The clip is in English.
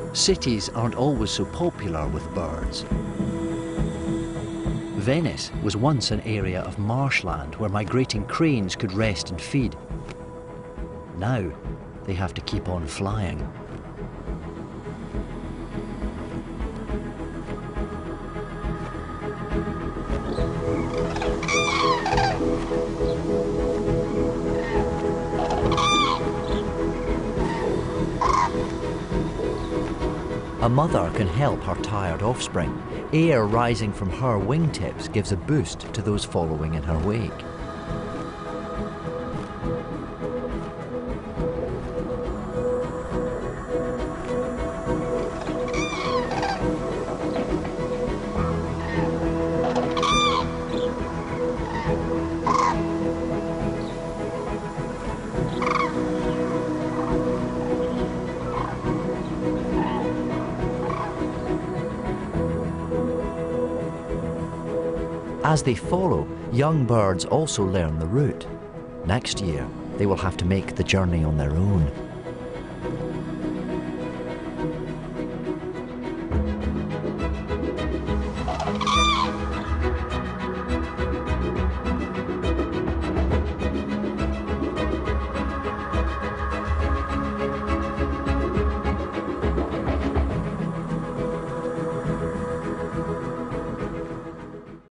Cities aren't always so popular with birds. Venice was once an area of marshland where migrating cranes could rest and feed. Now, they have to keep on flying. A mother can help her tired offspring. Air rising from her wingtips gives a boost to those following in her wake. As they follow, young birds also learn the route. Next year, they will have to make the journey on their own.